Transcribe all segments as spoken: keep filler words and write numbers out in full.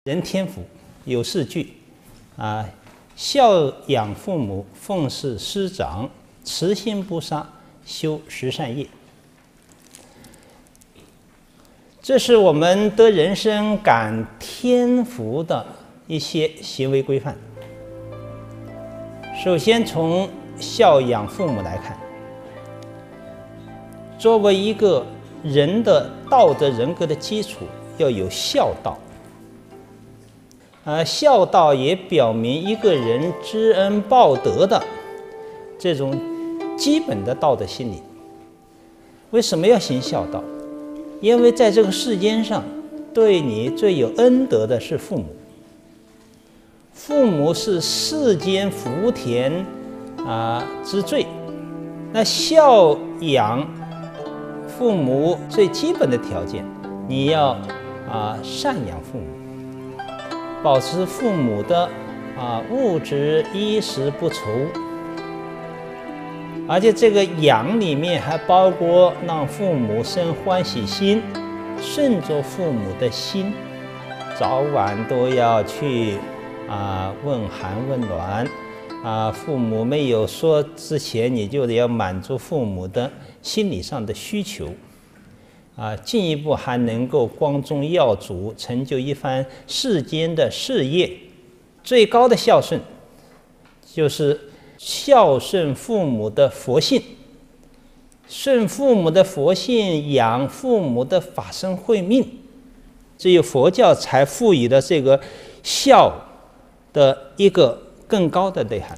人天福，有四句啊：孝养父母，奉事师长，慈心不杀，修十善业。这是我们得人生感天福的一些行为规范。首先从孝养父母来看，作为一个人的道德人格的基础，要有孝道。呃，孝道也表明一个人知恩报德的这种基本的道德心理。为什么要行孝道？因为在这个世间上，对你最有恩德的是父母。父母是世间福田啊、呃、之最。那孝养父母最基本的条件，你要啊、呃、赡养父母。保持父母的啊物质衣食不愁，而且这个养里面还包括让父母生欢喜心，顺着父母的心，早晚都要去啊问寒问暖啊，父母没有说之前，你就得要满足父母的心理上的需求。啊，进一步还能够光宗耀祖，成就一番世间的事业。最高的孝顺，就是孝顺父母的佛性，顺父母的佛性，养父母的法身慧命。只有佛教才赋予了这个孝的一个更高的内涵，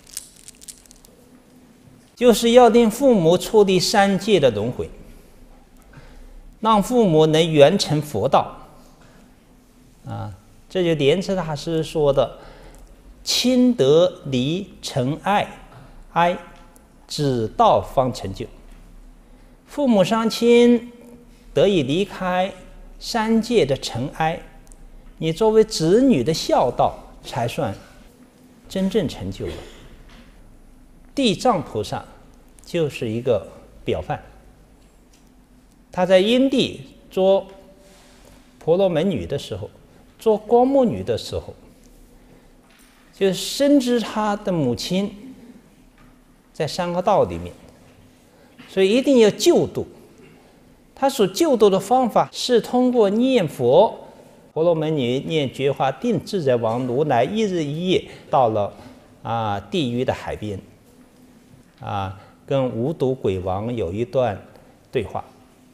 就是要令父母出离三界的轮回。让父母能圆成佛道，啊，这就莲池大师说的“亲得离尘埃，哀子道方成就”。父母双亲得以离开三界的尘埃，你作为子女的孝道才算真正成就了。地藏菩萨就是一个表范。他在因地做婆罗门女的时候，做光目女的时候，就深知他的母亲在三个道里面，所以一定要救度。他所救度的方法是通过念佛。婆罗门女念觉华定自在王如来一日一夜到了啊地狱的海边，啊跟无毒鬼王有一段对话。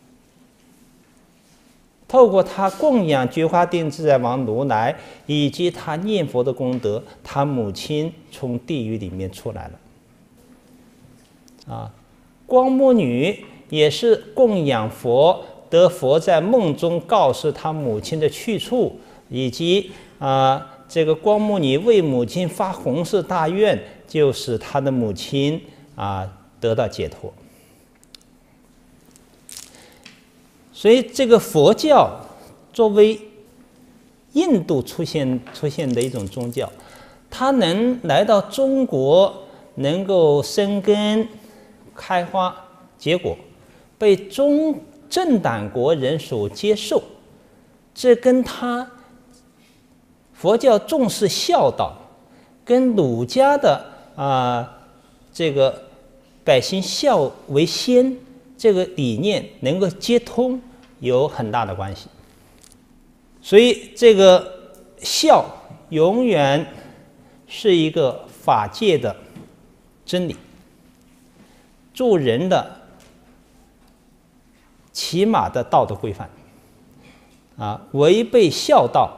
透过他供养觉华定自在王如来，以及他念佛的功德，他母亲从地狱里面出来了。啊，光目女也是供养佛，得佛在梦中告诉他母亲的去处，以及啊，这个光目女为母亲发弘誓大愿，就使他的母亲啊得到解脱。所以，这个佛教作为印度出现出现的一种宗教，它能来到中国，能够生根、开花、结果，被中正党国人所接受，这跟他佛教重视孝道，跟儒家的啊、呃、这个百姓孝为先这个理念能够接通，有很大的关系。所以这个孝永远是一个法界的真理，做人的起码的道德规范啊，违背孝道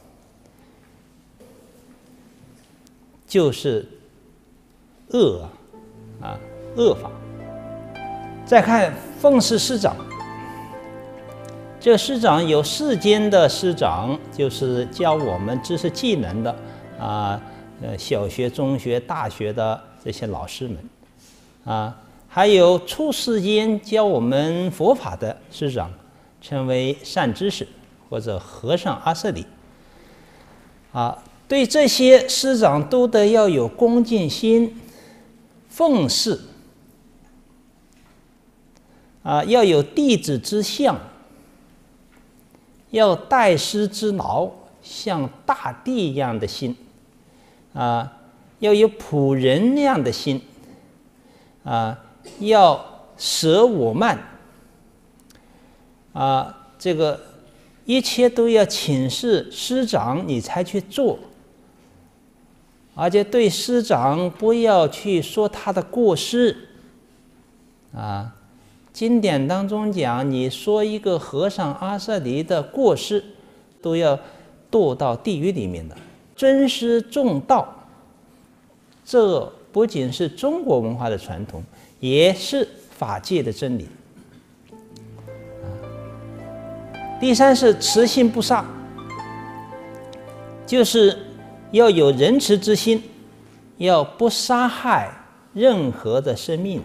就是恶啊恶法。再看奉事师长，这个师长有世间的师长，就是教我们知识技能的啊，呃，小学、中学、大学的这些老师们啊，还有出世间教我们佛法的师长，称为善知识或者和尚阿舍利啊。对这些师长都得要有恭敬心，奉事啊，要有弟子之相，要代师之劳， 像大地一样的心，啊，要有仆人那样的心，啊，要舍我慢，啊，这个一切都要请示师长你才去做，而且对师长不要去说他的过失，啊。经典当中讲，你说一个和尚阿舍离的过失，都要堕到地狱里面的。尊师重道，这不仅是中国文化的传统，也是法界的真理。第三是慈心不杀，就是要有仁慈之心，要不杀害任何的生命。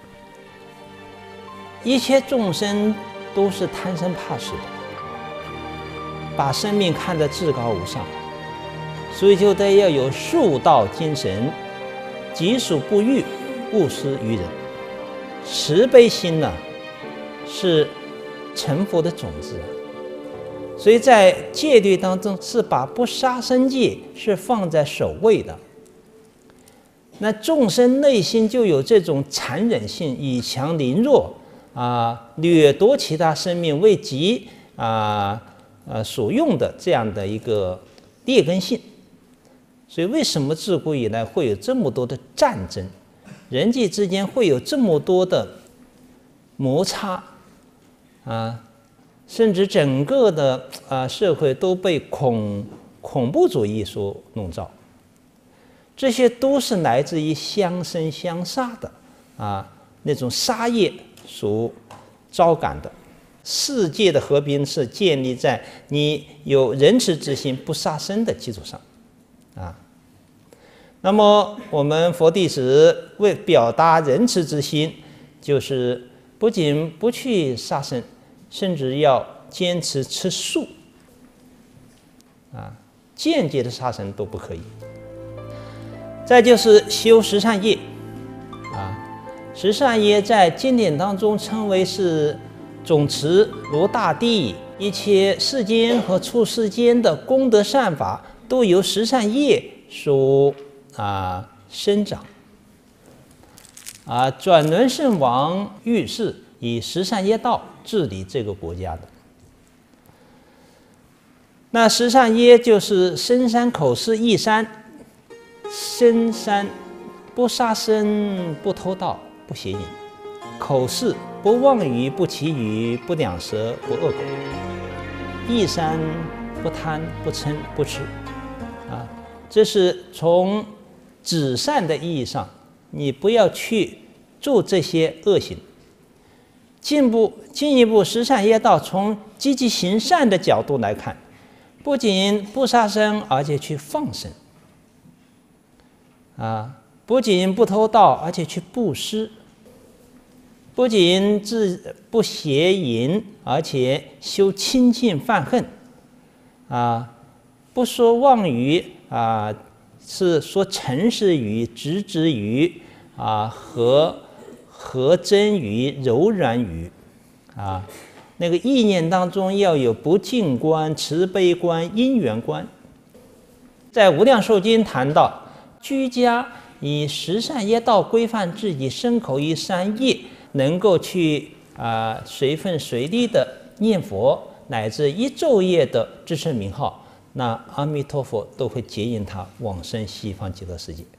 一切众生都是贪生怕死的，把生命看得至高无上，所以就得要有恕道精神，己所不欲，勿施于人。慈悲心呢，是成佛的种子，所以在戒律当中是把不杀生戒是放在首位的。那众生内心就有这种残忍性，以强凌弱。啊，掠夺其他生命为己啊呃所用的这样的一个劣根性，所以为什么自古以来会有这么多的战争，人际之间会有这么多的摩擦啊，甚至整个的啊社会都被恐恐怖主义所笼罩，这些都是来自于相生相杀的啊那种杀业所招感的。世界的和平是建立在你有仁慈之心、不杀生的基础上，啊。那么我们佛弟子为表达仁慈之心，就是不仅不去杀生，甚至要坚持吃素，啊，间接的杀生都不可以。再就是修十善业，啊。十善业在经典当中称为是总持如大地，一切世间和处世间的功德善法都由十善业所啊生长。啊，转轮圣王御是以十善业道治理这个国家的。那十善业就是身三口四意三，身三不杀生，不偷盗，不邪淫；口是不妄语，不绮语，不两舌，不恶口；意三不贪，不嗔，不痴。啊，这是从止善的意义上，你不要去做这些恶行。进步进一步，十善业道从积极行善的角度来看，不仅不杀生，而且去放生。啊，不仅不偷盗，而且去布施。不仅自不邪淫，而且修清净犯恨，啊，不说妄语，啊，是说诚实语、直直语，啊和和真语、柔软语，啊，那个意念当中要有不净观、慈悲观、因缘观。在《无量寿经》谈到，居家以十善业道规范自己身口意三业。能够去啊、呃、随分随力的念佛，乃至一昼夜的支持名号，那阿弥陀佛都会接引他往生西方极乐世界。